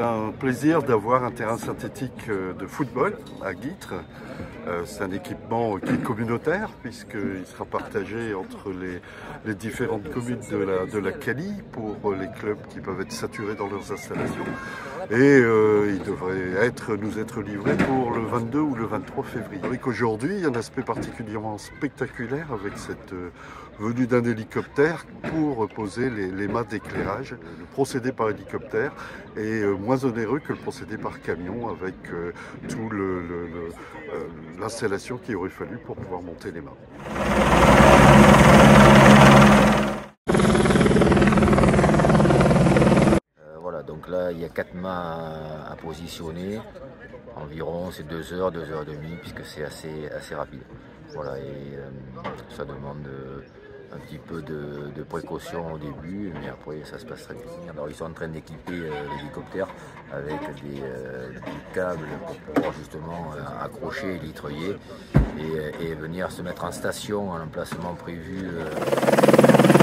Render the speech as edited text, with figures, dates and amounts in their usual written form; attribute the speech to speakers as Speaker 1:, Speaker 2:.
Speaker 1: un plaisir d'avoir un terrain synthétique de football à Guîtres. C'est un équipement qui est communautaire puisqu'il sera partagé entre les différentes communes de la Cali pour les clubs qui peuvent être saturés dans leurs installations. Et il devrait nous être livré pour le 22 ou le 23 février. Avec aujourd'hui, il y a un aspect particulièrement spectaculaire avec cette venue d'un hélicoptère pour poser les mâts d'éclairage. Le procédé par hélicoptère est moins onéreux que le procédé par camion avec tout l'installation qu'il aurait fallu pour pouvoir monter les mâts.
Speaker 2: Voilà, donc là il y a 4 mâts à positionner, environ c'est 2 heures, 2 heures et demie puisque c'est assez rapide. Voilà, et ça demande un petit peu de précaution au début, mais après ça se passe très bien. Alors ils sont en train d'équiper l'hélicoptère avec des câbles pour pouvoir justement accrocher et litreuiller et venir se mettre en station à l'emplacement prévu.